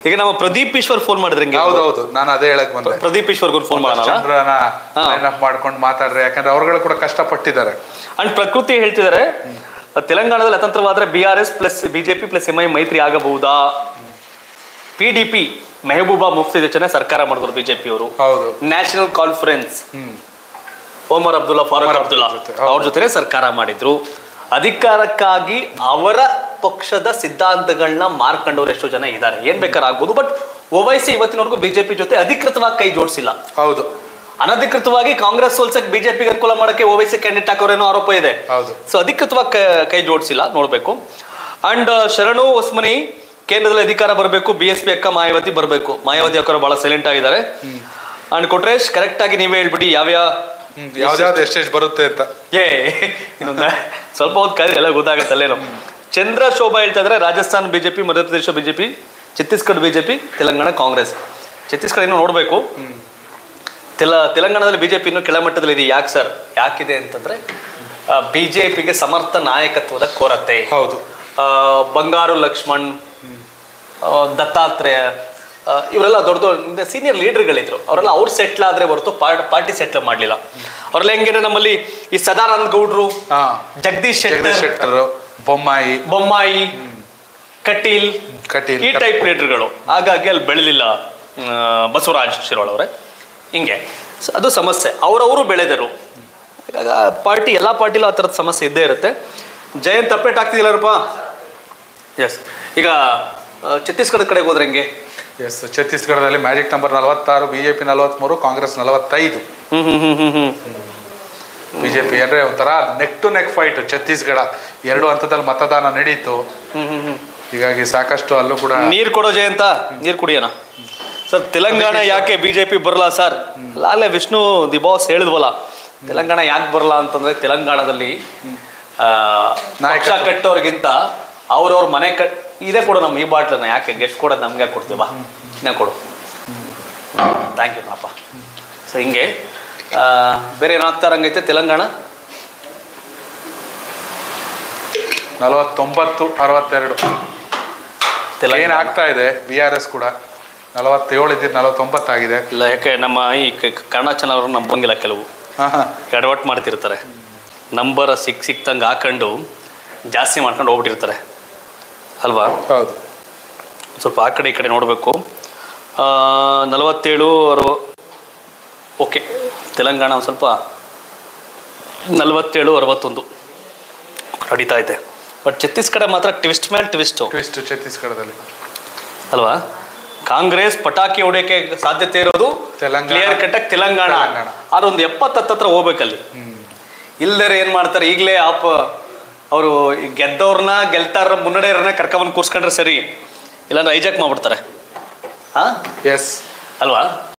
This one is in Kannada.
ಈಗ ನಮ್ಮ ಪ್ರದೀಪ್ ಈಶ್ವರ್ ಫೋನ್ ಮಾಡಿದ್ರೆ ಹೌದೌದು, ನಾನು ಅದೇ ಹೇಳಕ್ ಬಂದೆ. ಪ್ರದೀಪ್ ಈಶ್ವರ್ಗೂ ಫೋನ್ ಮಾಡೋಣ ಮಾಡ್ಕೊಂಡು ಮಾತಾಡ್ರಿ, ಯಾಕಂದ್ರೆ ಅವ್ರುಗಳು ಕೂಡ ಕಷ್ಟಪಟ್ಟಿದ್ದಾರೆ. ಅಂಡ್ ಪ್ರಕೃತಿ ಹೇಳ್ತಿದ್ದಾರೆ ತೆಲಂಗಾಣದಲ್ಲಿ ಅತಂತ್ರವಾದ್ರೆ BRS plus BJP plus MI ಮೈತ್ರಿ ಆಗಬಹುದಾ? PDP ಮೆಹಬೂಬಾ ಮುಫ್ತಿ ಜೊತೆ ಸರ್ಕಾರ ಮಾಡಿದ್ರು ಬಿಜೆಪಿ ಅವರು. ನ್ಯಾಷನಲ್ ಕಾನ್ಫರೆನ್ಸ್ ಒಮರ್ ಅಬ್ದುಲ್ಲಾ ಫಾರೂಕ್ ಅಬ್ದುಲ್ಲಾ ಅವ್ರ ಜೊತೆ ಸರ್ಕಾರ ಮಾಡಿದ್ರು. ಅಧಿಕಾರಕ್ಕಾಗಿ ಅವರ ಪಕ್ಷದ ಸಿದ್ಧಾಂತಗಳನ್ನ ಮಾರ್ಕೊಂಡವ್ರು ಎಷ್ಟೋ ಜನ ಇದ್ದಾರೆ, ಏನ್ ಬೇಕಾದ್ರೆ ಆಗ್ಬೋದು. ಬಟ್ OWೈಸಿ ಇವತ್ತಿನವರೆಗೂ ಬಿಜೆಪಿ ಜೊತೆ ಅಧಿಕೃತವಾಗಿ ಕೈ ಜೋಡಿಸಿಲ್ಲ. ಹೌದು, ಅನಧಿಕೃತವಾಗಿ ಕಾಂಗ್ರೆಸ್ ಸೋಲ್ಸಕ್ ಬಿಜೆಪಿಗೆ ಅನುಕೂಲ ಮಾಡಕ್ಕೆ OWೈಸಿ ಕ್ಯಾಂಡಿಡೇಟ್ ಹಾಕೋರೇನೋ ಆರೋಪ ಇದೆ. ಸೊ ಅಧಿಕೃತವಾಗಿ ಕೈ ಜೋಡಿಸಿಲ್ಲ, ನೋಡ್ಬೇಕು. ಅಂಡ್ ಶರಣು ಹೊಸ್ಮನಿ ಕೇಂದ್ರದಲ್ಲಿ ಅಧಿಕಾರ ಬರಬೇಕು, BSP ಅಕ್ಕ ಮಾಯಾವತಿ ಬರಬೇಕು. ಮಾಯಾವತಿ ಅಕ್ಕರು ಬಹಳ ಸೈಲೆಂಟ್ ಆಗಿದ್ದಾರೆ. ಅಂಡ್ ಕೊಟ್ರೇಶ್ ಕರೆಕ್ಟ್ ಆಗಿ ನೀವೇ ಹೇಳ್ಬಿಡಿ ಯಾವ್ದಾವ್ದು ಎಷ್ಟೆಷ್ಟು ಬರುತ್ತೆ ಅಂತ. ಇನ್ನೊಂದ ಸ್ವಲ್ಪ ಹೊತ್ತು ಕರೆ ಎಲ್ಲ ಗೊತ್ತಾಗತ್ತಲ್ಲೇನೋ. ಚಂದ್ರ ಶೋಭಾ ಹೇಳ್ತಾ ಇದ್ರೆ Rajasthan BJP, Madhya Pradesh BJP, Chhattisgarh BJP, Telangana Congress. Chhattisgarh ಇನ್ನೂ ನೋಡ್ಬೇಕು. ತೆಲಂಗಾಣದಲ್ಲಿ ಬಿಜೆಪಿ ಇನ್ನೂ ಕೆಳಮಟ್ಟದಲ್ಲಿ ಇದೆ. ಯಾಕೆ ಸರ್? ಯಾಕಿದೆ ಅಂತಂದ್ರೆ ಬಿಜೆಪಿಗೆ ಸಮರ್ಥ ನಾಯಕತ್ವದ ಕೊರತೆ. ಹೌದು, ಬಂಗಾರು ಲಕ್ಷ್ಮಣ್, ದತ್ತಾತ್ರೇಯ ಇವರೆಲ್ಲ ದೊಡ್ಡ ದೊಡ್ಡ ಸೀನಿಯರ್ ಲೀಡರ್ಗಳಿದ್ರು. ಅವರೆಲ್ಲ ಅವ್ರು ಸೆಟ್ಲ್ ಆದ್ರೆ ಹೊರತು ಪಾರ್ಟಿ ಸೆಟ್ಲ್ ಮಾಡ್ಲಿಲ್ಲ. ಅವರೆಲ್ಲ ಹೆಂಗಿದ್ರೆ ನಮ್ಮಲ್ಲಿ ಈ ಸದಾನಂದ ಗೌಡ್ರು, ಜಗದೀಶ್ ಶೆಟ್ಟರ್, ಬೊಮ್ಮಾಯಿ, ಕಟೀಲ್ ಈ ಟೈಪ್ ಲೀಡರ್ಗಳು. ಹಾಗಾಗಿ ಅಲ್ಲಿ ಬೆಳೆದಿಲ್ಲ ಬಸವರಾಜ್ ಶಿರೋಳ್ ಅವರೇ. ಹಿಂಗೆ ಅದು ಸಮಸ್ಯೆ. ಅವರವರು ಬೆಳೆದರು. ಪಾರ್ಟಿ ಎಲ್ಲಾ ಪಾರ್ಟಿಲೂ ಆ ಥರದ ಸಮಸ್ಯೆ ಇದ್ದೇ ಇರುತ್ತೆ. ಜಯಂತ್ ಅಪ್ಡೇಟ್ ಆಗ್ತಿದಿಲ್ಲರಪ್ಪ? ಎಸ್. ಈಗ ಛತ್ತೀಸ್ಗಢ ಕಡೆಗೆ ಹೋದ್ರೆ ಹೆಂಗೆ? ಎಸ್, ಛತ್ತೀಸ್ಗಢದಲ್ಲಿ magic number 46, BJP 43, Congress 45. BJP ಅಂದ್ರೆ ಒಂಥರ neck to neck fight. Chhattisgarh 2 ಹಂತದಲ್ಲಿ ಮತದಾನ ನಡೀತು. ಹೀಗಾಗಿ ಸಾಕಷ್ಟು ಅಲ್ಲೂ ಕೂಡ ನೀರ್ ಕೊಡೋ ಜಯಂತ, ನೀರ್ ಕುಡಿಯೋಣ ಸರ್. ತೆಲಂಗಾಣ ಯಾಕೆ ಬಿಜೆಪಿ ಬರಲ್ಲ ಸರ್? ಅಲ್ಲೇ ವಿಷ್ಣು ದಿ ಬಾಸ್ ಹೇಳಿದ್ವಲ್ಲ, ತೆಲಂಗಾಣ ಯಾಕೆ ಬರಲ್ಲ ಅಂತಂದ್ರೆ ತೆಲಂಗಾಣದಲ್ಲಿ ಪಕ್ಷ ಕಟ್ಟೋರ್ಗಿಂತ ಅವ್ರವ್ರ ಮನೆ ಇದೇ ಕೊಡು. ನಮ್ಮ ಈ ಬಾಟ್ಲನ್ನ ಯಾಕೆ ಗೆಸ್ಟ್ ಕೊಡೋದು ನಮ್ಗೆ ಕೊಡ್ತೀವ? ಇನ್ನೇ ಕೊಡು. ಥ್ಯಾಂಕ್ ಯು ಅಪ್ಪ. ಸೊ ಹಿಂಗೆ ಬೇರೆ ಏನಾಗ್ತಾರಂಗೈತೆ ತೆಲಂಗಾಣ 49-62 ಏನಾಗ್ತಾ ಇದೆ. BRS ಕೂಡ 47 ಇದ್ದಿದ್ದು 49 ಆಗಿದೆ. ಇಲ್ಲ, ಯಾಕೆ ನಮ್ಮ ಈ ಕನ್ನಡ ಚಾನಲ್ ಅವರು ನಂಬಂಗಿಲ್ಲ, ಕೆಲವು ಎಡವಟ್ ಮಾಡ್ತಿರ್ತಾರೆ. ನಂಬರ್ ಸಿಕ್ತಂಗೆ ಹಾಕೊಂಡು ಜಾಸ್ತಿ ಮಾಡ್ಕೊಂಡು ಹೋಗ್ಬಿಟ್ಟಿರ್ತಾರೆ ಅಲ್ವಾ? ಹೌದು, ಸ್ವಲ್ಪ ಆ ಕಡೆ ಈ ಕಡೆ ನೋಡಬೇಕು. 47 ಓಕೆ. ತೆಲಂಗಾಣ ಒಂದು ಸ್ವಲ್ಪ 47-61 ನಡೀತಾ ಇದೆ. ಬಟ್ ಛತ್ತೀಸ್ಗಢ ಮಾತ್ರ ಟ್ವಿಸ್ಟ್ ಮೇಲೆ ಟ್ವಿಸ್ಟ್ ಛತ್ತೀಸ್ಗಢದಲ್ಲಿ ಅಲ್ವಾ? ಕಾಂಗ್ರೆಸ್ ಪಟಾಕಿ ಹೊಡೆಯಕ್ಕೆ ಸಾಧ್ಯತೆ ಇರೋದು ಕ್ಲಿಯರ್ ಕಟ್ಟಾಗಿ ತೆಲಂಗಾಣ. ಅದೊಂದು 70 ಹತ್ರ ಹೋಗ್ಬೇಕಲ್ಲಿ. ಇಲ್ದರೆ ಏನ್ ಮಾಡ್ತಾರೆ, ಈಗಲೇ ಅವರು ಗೆದ್ದವ್ರನ್ನ ಗೆಲ್ತಾರ ಮುನ್ನಡೆಯವ್ರನ್ನ ಕರ್ಕೊಂಡ್ಬಂದು ಕೂರ್ಸ್ಕೊಂಡ್ರೆ ಸರಿ, ಇಲ್ಲಾಂದ್ರೆ ಹೈಜಾಕ್ ಮಾಡ್ಬಿಡ್ತಾರೆ. ಎಸ್ ಅಲ್ವಾ?